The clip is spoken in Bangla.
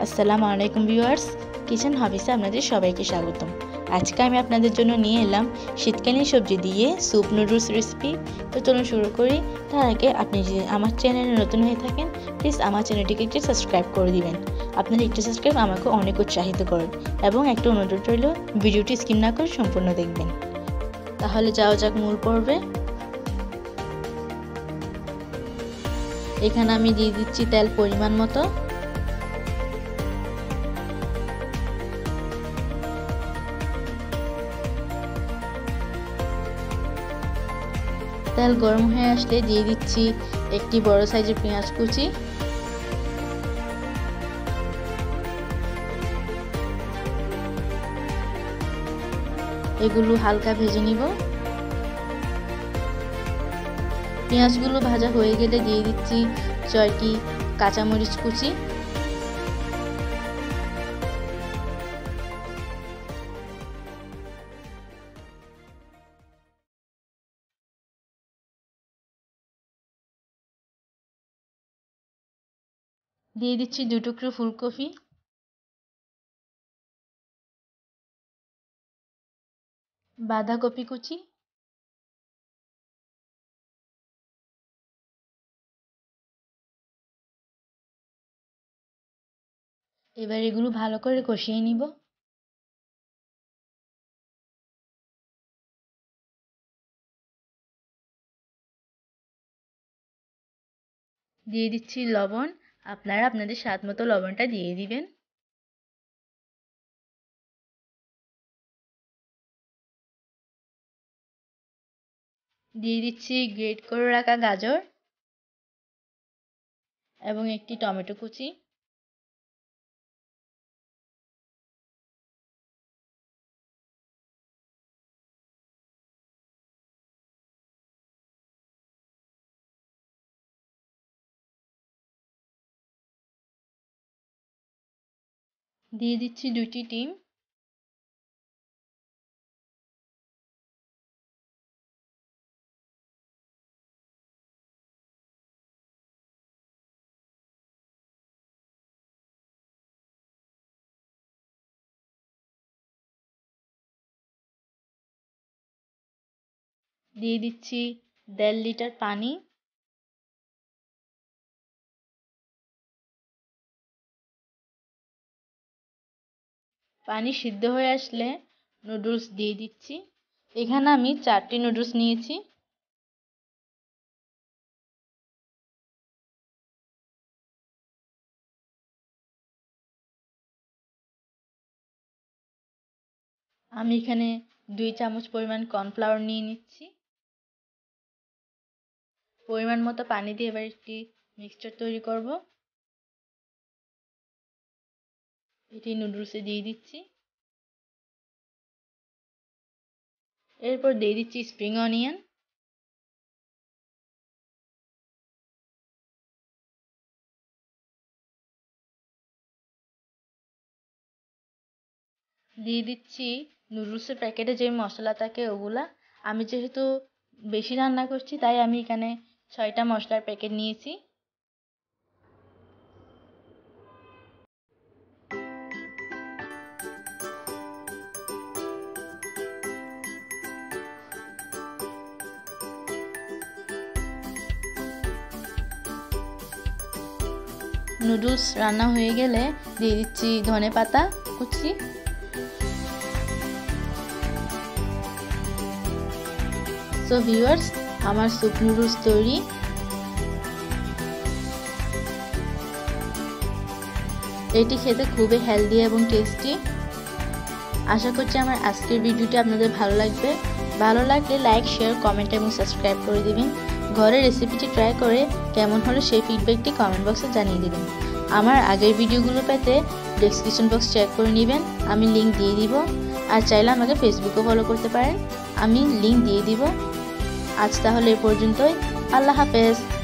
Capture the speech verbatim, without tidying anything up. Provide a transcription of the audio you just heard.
আসসালামু আলাইকুম ভিউয়ার্স, কিচেন হবিসে আপনাদের সবাইকে স্বাগতম। আজকে আমি আপনাদের জন্য নিয়ে এলাম শীতকালীন সবজি দিয়ে স্যুপ নুডলস রেসিপি। তো চলুন শুরু করি। তার আগে আপনি যদি আমার চ্যানেলে নতুন হয়ে থাকেন, প্লিজ আমার চ্যানেলটিকে একটু সাবস্ক্রাইব করে দিবেন। আপনার একটি সাবস্ক্রাইব আমাকে অনেক উৎসাহিত করেন এবং একটা অনুরোধ রইল, ভিডিওটি স্কিপ না করে সম্পূর্ণ দেখবেন। তাহলে যাওয়া যাক মূল পর্বে। এখানে আমি দিয়ে দিচ্ছি তেল পরিমাণ মতো। তেল গরম হয়ে আসলে দিয়ে দিচ্ছি একটি বড় সাইজের পেঁয়াজ কুচি, এগুলো হালকা ভেজে নিব। পেঁয়াজগুলো ভাজা হয়ে গেলে দিয়ে দিচ্ছি ছয়টি কাঁচামরিচ কুচি, দিয়ে দিচ্ছি দু টুকরো ফুলকপি, বাঁধাকপি কুচি, এবার এগুলো ভালো করে কষিয়ে নিব। দিয়ে দিচ্ছি লবণ, আপনারা আপনাদের স্বাদ মতো লবণটা দিয়ে দিবেন। দিয়ে দিচ্ছি গ্রেট করে রাখা গাজর এবং একটি টমেটো কুচি। দিয়ে দিচ্ছি দুটি ডিম, দিয়ে দিচ্ছি দেড় লিটার পানি, পানি সিদ্ধ হয়ে আসলে নুডলস দিয়ে দিচ্ছি। এখানে আমি চারটি নুডলস নিয়েছি। আমি এখানে দুই চামচ পরিমাণ কর্নফ্লাওয়ার নিয়ে নিচ্ছি। পরিমাণ মতো পানি দিয়ে এবার একটি মিক্সচার তৈরি করব। এটি নুডলসে দিয়ে দিচ্ছি। এরপর দিয়ে দিচ্ছি স্প্রিং অনিয়ন, দিয়ে দিচ্ছি নুডলসের প্যাকেটে যে মশলা থাকে ওগুলা। আমি যেহেতু বেশি রান্না করছি তাই আমি এখানে ছয়টা মশলার প্যাকেট নিয়েছি। নুডলস রান্না হয়ে গেলে দিয়ে দিচ্ছি ধনে পাতা কুচি, সো ভিউয়ার্স, আমার স্যুপ নুডলস তৈরি। এটি খেতে খুবই হেলদি এবং টেস্টি। আশা করছি আমার আজকের ভিডিওটি আপনাদের ভালো লাগবে। ভালো লাগলে লাইক, শেয়ার, কমেন্ট এবং সাবস্ক্রাইব করে দিবেন। ঘরে রেসিপিটি ট্রাই করে কেমন হলো সেই ফিডব্যাকটি কমেন্ট বক্সে জানিয়ে দিবেন। আমার আগের ভিডিওগুলো পেতে ডেসক্রিপশন বক্স চেক করে নেবেন, আমি লিঙ্ক দিয়ে দিব। আর চাইলে আমাকে ফেসবুকে ফলো করতে পারেন, আমি লিঙ্ক দিয়ে দিব। আজ তাহলে এ পর্যন্তই। আল্লাহ হাফেজ।